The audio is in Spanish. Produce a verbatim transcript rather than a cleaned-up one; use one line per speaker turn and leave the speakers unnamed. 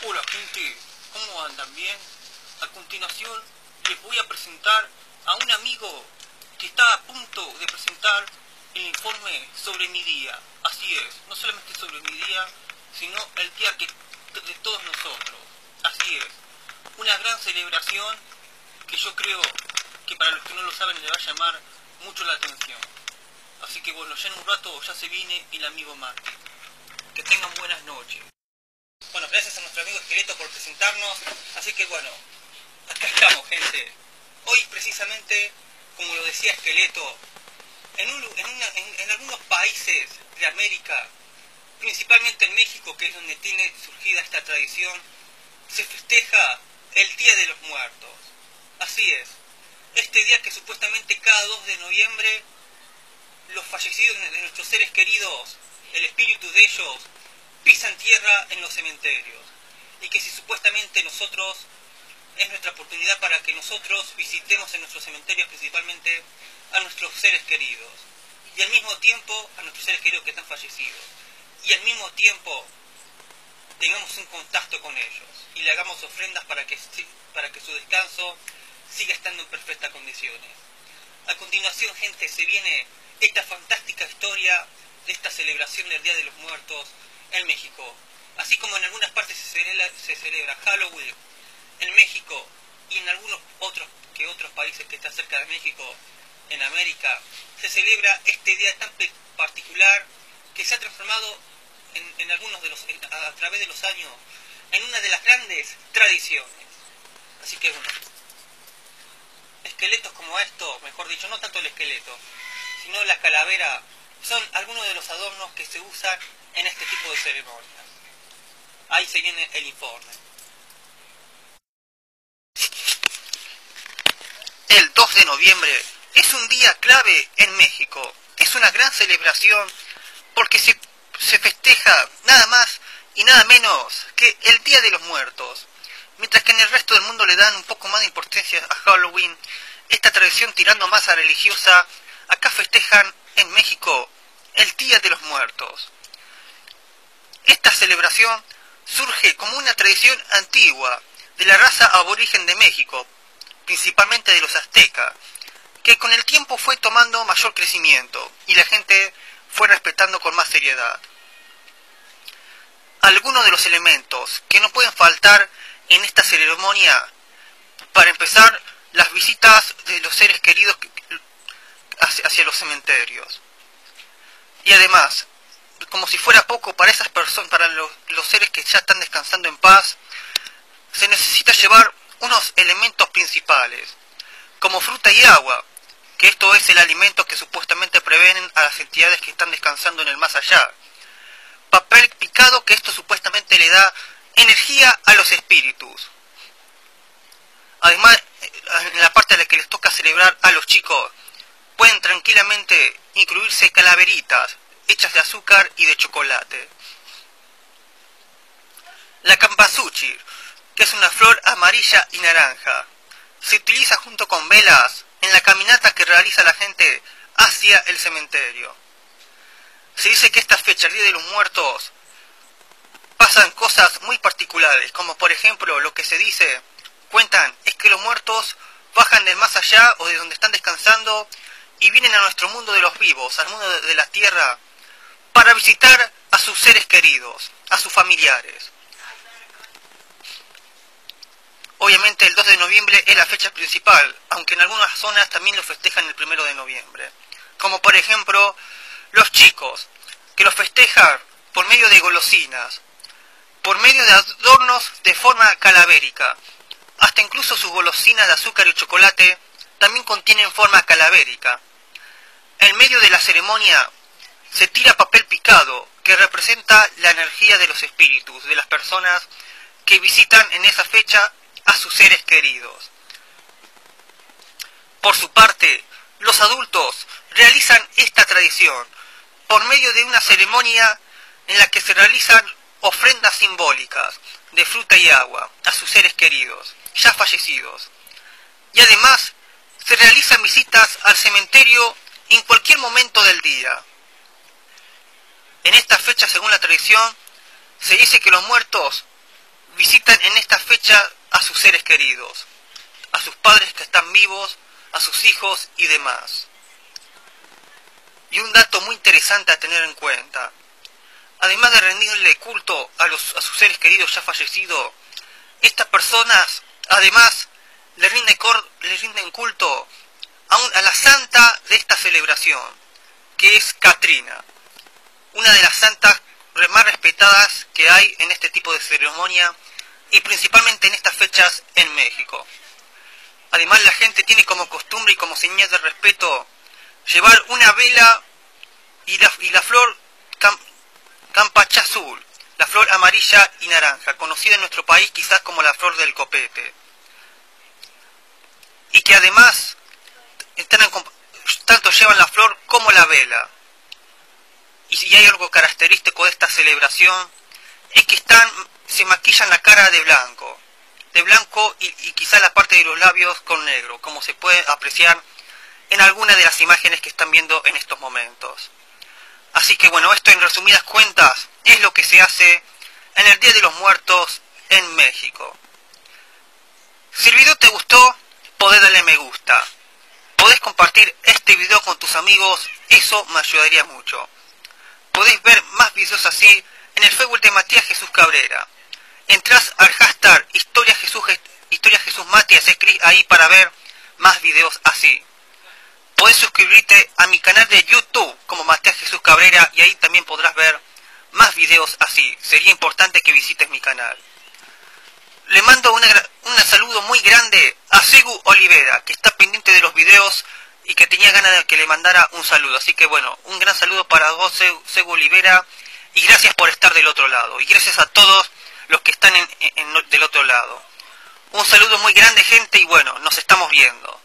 Hola gente, ¿cómo andan? ¿Bien? A continuación les voy a presentar a un amigo que está a punto de presentar el informe sobre mi día. Así es, no solamente sobre mi día, sino el día que, de todos nosotros. Así es, una gran celebración que yo creo que para los que no lo saben le va a llamar mucho la atención. Así que bueno, ya en un rato ya se viene el amigo Martín. Que tengan buenas noches. Bueno, gracias a nuestro amigo Esqueleto por presentarnos. Así que bueno, acá estamos, gente. Hoy precisamente, como lo decía Esqueleto, en, un, en, una, en, en algunos países de América, principalmente en México, que es donde tiene surgida esta tradición, se festeja el Día de los Muertos. Así es, este día que supuestamente cada dos de noviembre los fallecidos de nuestros seres queridos, el espíritu de ellos, pisan tierra en los cementerios, y que si supuestamente nosotros, es nuestra oportunidad para que nosotros visitemos en nuestros cementerios principalmente a nuestros seres queridos, y al mismo tiempo a nuestros seres queridos que están fallecidos, y al mismo tiempo tengamos un contacto con ellos, y le hagamos ofrendas para que, para que su descanso siga estando en perfectas condiciones. A continuación, gente, se viene esta fantástica historia de esta celebración del Día de los Muertos en México. Así como en algunas partes se celebra, se celebra Halloween en México y en algunos otros que otros países que están cerca de México, en América, se celebra este día tan particular que se ha transformado en, en algunos de los, en, a, a través de los años en una de las grandes tradiciones. Así que bueno, esqueletos como estos, mejor dicho, no tanto el esqueleto, sino la calavera, son algunos de los adornos que se usan en este tipo de ceremonias. Ahí se viene el informe. El dos de noviembre es un día clave en México. Es una gran celebración porque se, se festeja nada más y nada menos que el Día de los Muertos. Mientras que en el resto del mundo le dan un poco más de importancia a Halloween, esta tradición tirando más a religiosa, acá festejan en México el Día de los Muertos. Esta celebración surge como una tradición antigua de la raza aborigen de México, principalmente de los aztecas, que con el tiempo fue tomando mayor crecimiento y la gente fue respetando con más seriedad. Algunos de los elementos que no pueden faltar en esta ceremonia, para empezar, las visitas de los seres queridos hacia, hacia los cementerios. Y además, como si fuera poco para esas personas, para los, los seres que ya están descansando en paz, se necesita llevar unos elementos principales, como fruta y agua, que esto es el alimento que supuestamente previenen a las entidades que están descansando en el más allá. Papel picado, que esto supuestamente le da energía a los espíritus. Además, en la parte en la que les toca celebrar a los chicos, pueden tranquilamente incluirse calaveritas hechas de azúcar y de chocolate. La cempasúchil, que es una flor amarilla y naranja, se utiliza junto con velas en la caminata que realiza la gente hacia el cementerio. Se dice que esta fecha, el Día de los Muertos, pasan cosas muy particulares, como por ejemplo lo que se dice, cuentan, es que los muertos bajan del más allá o de donde están descansando y vienen a nuestro mundo de los vivos, al mundo de la tierra, para visitar a sus seres queridos, a sus familiares. Obviamente el dos de noviembre es la fecha principal, aunque en algunas zonas también lo festejan el primero de noviembre. Como por ejemplo, los chicos, que lo festejan por medio de golosinas, por medio de adornos de forma calavérica. Hasta incluso sus golosinas de azúcar y chocolate también contienen forma calavérica. En medio de la ceremonia se tira papel picado, que representa la energía de los espíritus, de las personas que visitan en esa fecha a sus seres queridos. Por su parte, los adultos realizan esta tradición por medio de una ceremonia en la que se realizan ofrendas simbólicas de fruta y agua a sus seres queridos, ya fallecidos. Y además, se realizan visitas al cementerio en cualquier momento del día. En esta fecha, según la tradición, se dice que los muertos visitan en esta fecha a sus seres queridos, a sus padres que están vivos, a sus hijos y demás. Y un dato muy interesante a tener en cuenta: además de rendirle culto a, los, a sus seres queridos ya fallecidos, estas personas además le rinden, cor, le rinden culto a, un, a la santa de esta celebración, que es Catrina, una de las santas más respetadas que hay en este tipo de ceremonia y principalmente en estas fechas en México. Además, la gente tiene como costumbre y como señal de respeto llevar una vela y la, y la flor cam, campacha azul, la flor amarilla y naranja, conocida en nuestro país quizás como la flor del copete. Y que además están en, tanto llevan la flor como la vela. Y si hay algo característico de esta celebración, es que están, se maquillan la cara de blanco, de blanco y, y quizá la parte de los labios con negro, como se puede apreciar en algunas de las imágenes que están viendo en estos momentos. Así que bueno, esto en resumidas cuentas es lo que se hace en el Día de los Muertos en México. Si el video te gustó, podés darle me gusta, podés compartir este video con tus amigos, eso me ayudaría mucho. Podéis ver más videos así en el Facebook de Matías Jesús Cabrera. Entrás al hashtag Historia Jesús, Historia Jesús Matías, escribís ahí para ver más videos así. Podés suscribirte a mi canal de YouTube como Matías Jesús Cabrera y ahí también podrás ver más videos así. Sería importante que visites mi canal. Le mando una, un saludo muy grande a Segu Olivera, que está pendiente de los videos y que tenía ganas de que le mandara un saludo. Así que bueno, un gran saludo para vos, Segu Olivera, y gracias por estar del otro lado. Y gracias a todos los que están en, en, del otro lado. Un saludo muy grande, gente, y bueno, nos estamos viendo.